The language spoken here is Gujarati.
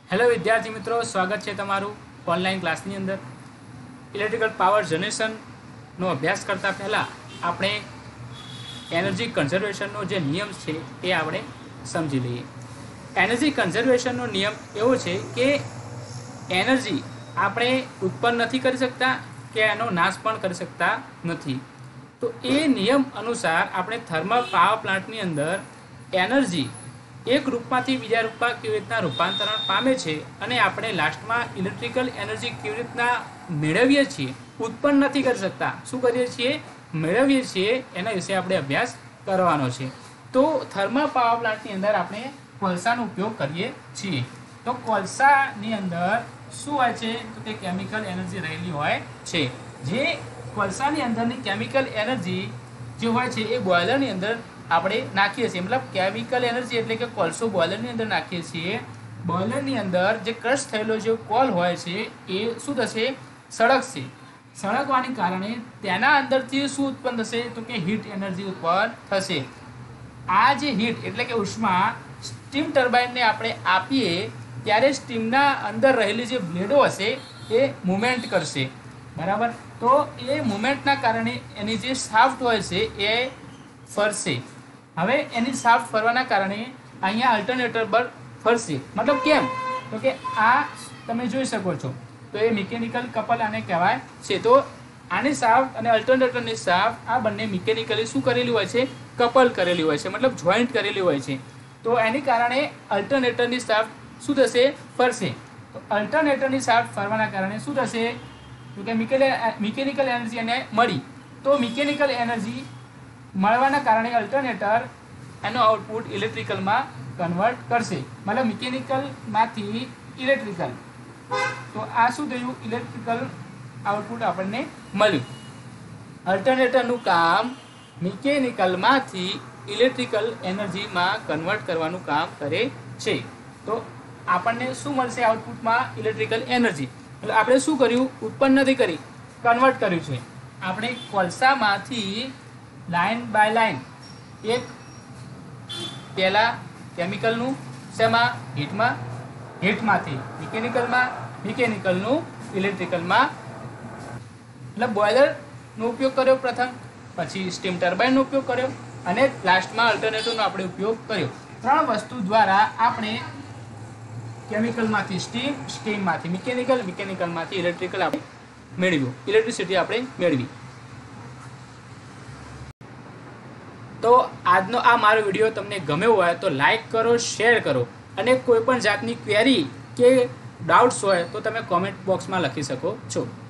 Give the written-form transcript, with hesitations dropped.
હેલો વિદ્યાર્થી મિત્રો, સ્વાગત છે તમારું ઓનલાઈન ક્લાસની અંદર. ઇલેક્ટ્રિકલ પાવર જનરેશનનો અભ્યાસ કરતાં પહેલાં આપણે એનર્જી કન્ઝર્વેશનનો જે નિયમ છે એ આપણે સમજી લઈએ. એનર્જી કન્ઝર્વેશનનો નિયમ એવો છે કે એનર્જી આપણે ઉત્પન્ન નથી કરી શકતા કે એનો નાશ પણ કરી શકતા નથી. તો એ નિયમ અનુસાર આપણે થર્મલ પાવર પ્લાન્ટની અંદર એનર્જી એક રૂપમાંથી બીજા રૂપમાં કેવી રીતના રૂપાંતરણ પામે છે અને આપણે લાસ્ટમાં ઇલેક્ટ્રિકલ એનર્જી કેવી રીતના મેળવીએ છીએ, ઉત્પન્ન નથી કરી શકતા, શું કરીએ છીએ, મેળવીએ છીએ, એના વિશે આપણે અભ્યાસ કરવાનો છે. તો થર્મલ પાવર પ્લાન્ટની અંદર આપણે કોલસાનો ઉપયોગ કરીએ છીએ. તો કોલસાની અંદર શું હોય છે તો કે કેમિકલ એનર્જી રહેલી હોય છે. જે કોલસાની અંદરની કેમિકલ એનર્જી જે હોય છે એ બોઇલરની અંદર આપણે નાખીએ છીએ. મતલબ કેમિકલ એનર્જી એટલે કે કોલસો બોઇલરની અંદર નાખીએ છીએ. બોઇલરની અંદર જે ક્રશ થયેલો જે કોલ હોય છે એ શું થશે, સળગશે. સળગવાને કારણે તેના અંદરથી શું ઉત્પન્ન થશે તો કે હીટ એનર્જી ઉત્પન્ન થશે. આ જે હીટ એટલે કે ઉષ્મા સ્ટીમ ટર્બાઇનને આપણે આપીએ ત્યારે સ્ટીમના અંદર રહેલી જે બ્લેડો હશે એ મુવમેન્ટ કરશે, બરાબર. તો એ મુવમેન્ટના કારણે એની જે શાફ્ટ હોય છે એ ફરશે. હવે એની શાફ્ટ ફરવાના કારણે અહીંયા અલ્ટરનેટર પર ફરશે. મતલબ કેમ તો કે આ તમે જોઈ શકો છો, તો એ મિકેનિકલ કપલ આને કહેવાય છે. તો આની શાફ્ટ અને અલ્ટરનેટરની શાફ્ટ આ બંને મિકેનિકલી શું કરેલી હોય છે, કપલ કરેલી હોય છે, મતલબ જોઈન્ટ કરેલી હોય છે. તો એની કારણે અલ્ટરનેટરની શાફ્ટ શું થશે, ફરશે. તો અલ્ટરનેટરની શાફ્ટ ફરવાના કારણે શું થશે તો કે મિકેનિકલ એનર્જી એને મળી. તો મિકેનિકલ એનર્જી મળવાના કારણે અલ્ટરનેટર એનો આઉટપુટ ઇલેક્ટ્રિકલમાં કન્વર્ટ કરશે, મતલબ મિકેનિકલમાંથી ઇલેક્ટ્રિકલ. તો આ શું થયું, ઇલેક્ટ્રિકલ આઉટપુટ આપણને મળ્યું. અલ્ટરનેટરનું કામ મિકેનિકલમાંથી ઇલેક્ટ્રિકલ એનર્જીમાં કન્વર્ટ કરવાનું કામ કરે છે. તો આપણને શું મળશે આઉટપુટમાં, ઇલેક્ટ્રિકલ એનર્જી. એટલે આપણે શું કર્યું, ઉત્પન્ન નથી કરી, કન્વર્ટ કર્યું છે. આપણે કોલસામાંથી લાઇન બાય લાઇન એક પહેલાં કેમિકલનું શેમાં, હીટમાંથી મિકેનિકલનું ઇલેક્ટ્રિકલમાં, એટલે બોઇલરનો ઉપયોગ કર્યો પ્રથમ, પછી સ્ટીમ ટર્બાઇનનો ઉપયોગ કર્યો અને લાસ્ટમાં અલ્ટરનેટરનો આપણે ઉપયોગ કર્યો. 3 વસ્તુ દ્વારા આપણે કેમિકલમાંથી સ્ટીમમાંથી મિકેનિકલમાંથી ઇલેક્ટ્રિકલ આપણે મેળવ્યું, ઇલેક્ટ્રિસિટી આપણે મેળવી. તો આજનો આ મારો વિડીયો તમને ગમ્યો હોય તો લાઈક કરો, શેર કરો અને કોઈ પણ જાતની ક્વેરી કે ડાઉટ્સ હોય તો તમે કોમેન્ટ બોક્સમાં લખી શકો છો.